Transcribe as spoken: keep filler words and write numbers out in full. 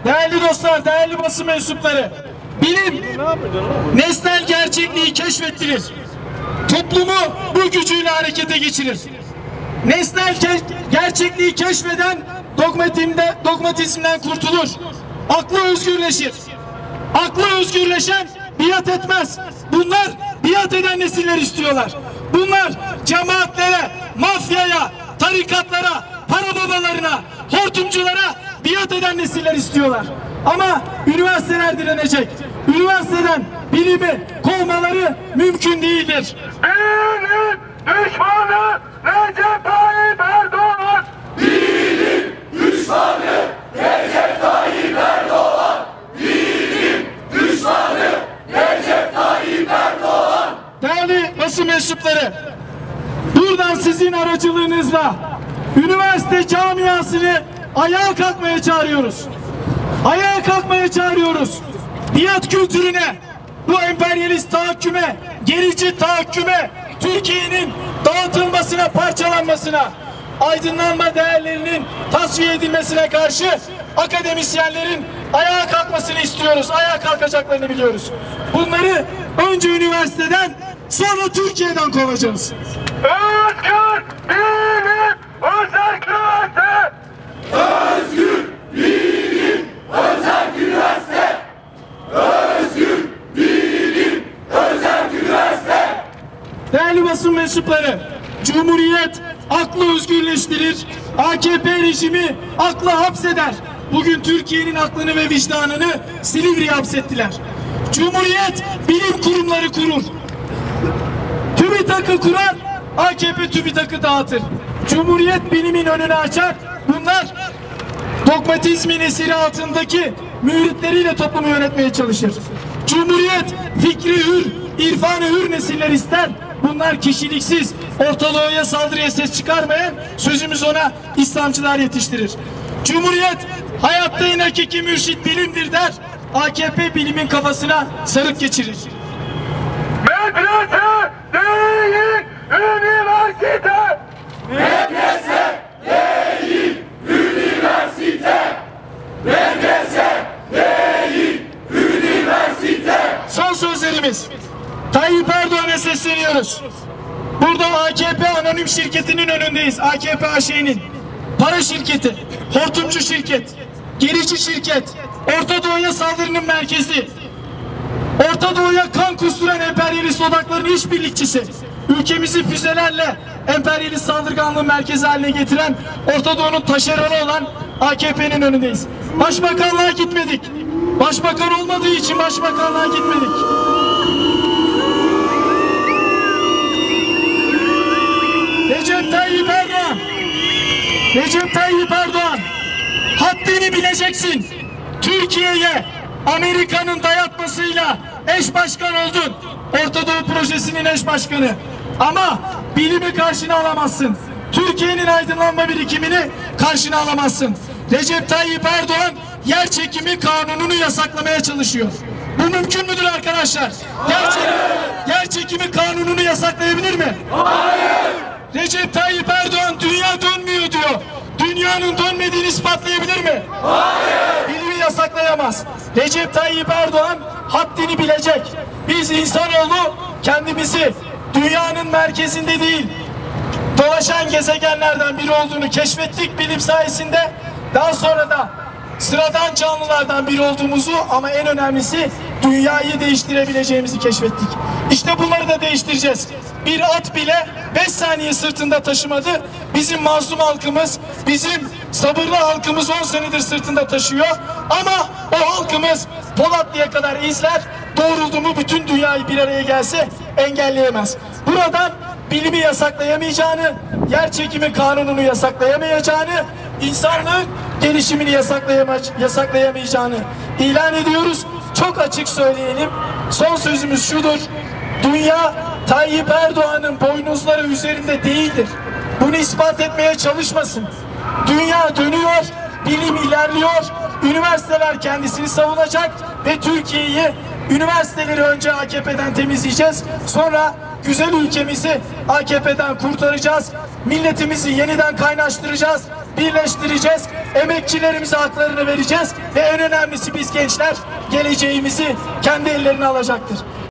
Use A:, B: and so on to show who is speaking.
A: Değerli dostlar, değerli basın mensupları, bilim nesnel gerçekliği keşfettirir. Toplumu bu gücüyle harekete geçirir. Nesnel ke gerçekliği keşfeden dogmatizmde, dogmatizmden kurtulur. Aklı özgürleşir. Aklı özgürleşen biat etmez. Bunlar biat eden nesiller istiyorlar. Bunlar cemaatlere, mafyaya, tarikatlara, para babalarına, hortumculara biat eden nesiller istiyorlar. Ama üniversiteler direnecek. Üniversiteden bilimi kovmaları mümkün değildir.
B: Bilim düşmanı Recep Tayyip Erdoğan.
C: Bilim düşmanı Recep Tayyip Erdoğan. Bilim düşmanı Recep Tayyip Erdoğan.
A: Değerli basın mensupları, buradan sizin aracılığınızla üniversite camiasını ayağa kalkmaya çağırıyoruz. Ayağa kalkmaya çağırıyoruz. Biat kültürüne, bu emperyalist tahakküme, gerici tahakküme, Türkiye'nin dağıtılmasına, parçalanmasına, aydınlanma değerlerinin tasfiye edilmesine karşı akademisyenlerin ayağa kalkmasını istiyoruz. Ayağa kalkacaklarını biliyoruz. Bunları önce üniversiteden, sonra Türkiye'den kovacağız.
B: Özgür bilim özel üniversite.
C: Özgür bilim özel üniversite. Özgür bilim özel üniversite.
A: Değerli basın mensupları, Cumhuriyet aklı özgürleştirir, A K P rejimi aklı hapseder. Bugün Türkiye'nin aklını ve vicdanını Silivri'ye hapsettiler. Cumhuriyet bilim kurumları kurur. TÜBİTAK'ı kurar, A K P TÜBİTAK'ı dağıtır. Cumhuriyet bilimin önünü açar. Bunlar dogmatizmin esiri altındaki müritleriyle toplumu yönetmeye çalışır. Cumhuriyet fikri hür, irfanı hür nesiller ister. Bunlar kişiliksiz, Orta Doğu'ya saldırıya ses çıkarmayan, sözümüz ona İslamcılar yetiştirir. Cumhuriyet hayatta en hakiki mürşit bilimdir der. A K P bilimin kafasına sarık geçirir.
B: Medrese değil üniversite.
C: Medrese değil üniversite. Medrese değil üniversite.
A: Son sözlerimiz. Tayyip Erdoğan'a sesleniyoruz. Burada A K P anonim şirketinin önündeyiz. A K P A Ş'nin para şirketi, hortumcu şirket, gerici şirket, Orta Doğu'ya saldırının merkezi, Orta Doğu'ya kan kusturan emperyalist odakların işbirlikçisi, ülkemizi füzelerle emperyalist saldırganlığın merkezi haline getiren Orta Doğu'nun taşeronu olan A K P'nin önündeyiz. Başbakanlığa gitmedik. Başbakan olmadığı için başbakanlığa gitmedik. Recep Tayyip Erdoğan, Recep Tayyip Erdoğan, haddini bileceksin. Türkiye'ye Amerika'nın dayatmasıyla eş başkan oldun. Orta Doğu Projesi'nin eş başkanı. Ama bilimi karşına alamazsın. Türkiye'nin aydınlanma birikimini karşına alamazsın. Recep Tayyip Erdoğan yer çekimi kanununu yasaklamaya çalışıyor. Bu mümkün müdür arkadaşlar? Yer, yer çekimi kanununu yasaklayabilir mi?
C: Hayır.
A: Recep Tayyip Erdoğan dünya dönmüyor diyor. Dünyanın dönmediğini ispatlayabilir mi?
C: Hayır.
A: Bilimi yasaklayamaz. Recep Tayyip Erdoğan haddini bilecek. Biz insanoğlu kendimizi dünyanın merkezinde değil, dolaşan gezegenlerden biri olduğunu keşfettik bilim sayesinde. Daha sonra da sıradan canlılardan biri olduğumuzu, ama en önemlisi dünyayı değiştirebileceğimizi keşfettik. İşte bunları da değiştireceğiz. Bir at bile beş saniye sırtında taşımadı. Bizim mazlum halkımız, bizim sabırlı halkımız on senedir sırtında taşıyor. Ama o halkımız Polatlı'ya kadar izler, doğruldu mu bütün dünyayı bir araya gelse engelleyemez. Buradan bilimi yasaklayamayacağını, yer çekimi kanununu yasaklayamayacağını, insanlığın gelişimini yasaklayamayacağını ilan ediyoruz. Çok açık söyleyelim. Son sözümüz şudur: dünya Tayyip Erdoğan'ın boynuzları üzerinde değildir. Bunu ispat etmeye çalışmasın. Dünya dönüyor, bilim ilerliyor, üniversiteler kendisini savunacak ve Türkiye'yi, üniversiteleri önce A K P'den temizleyeceğiz. Sonra güzel ülkemizi A K P'den kurtaracağız. Milletimizi yeniden kaynaştıracağız. birleştireceğiz. Emekçilerimize haklarını vereceğiz ve en önemlisi biz gençler geleceğimizi kendi ellerine alacaktır.